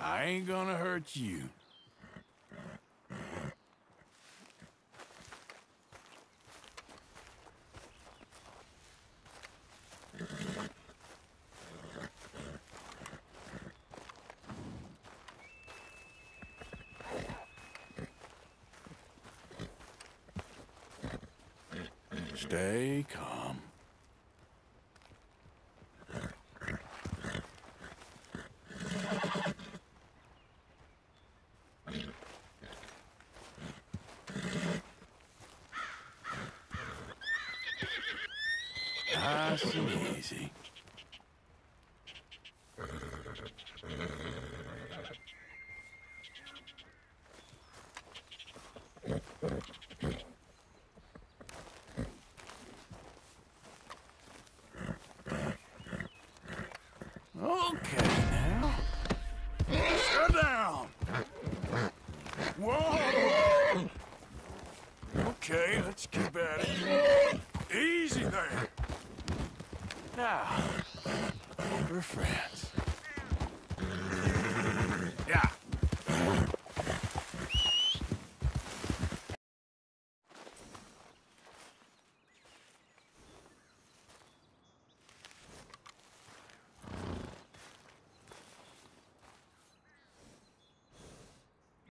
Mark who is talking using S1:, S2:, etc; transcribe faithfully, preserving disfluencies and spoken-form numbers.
S1: I ain't gonna hurt you. Stay calm. Nice and easy. Okay, now. Sit down. Whoa! Okay, let's keep at it. Easy there. Now, we're friends.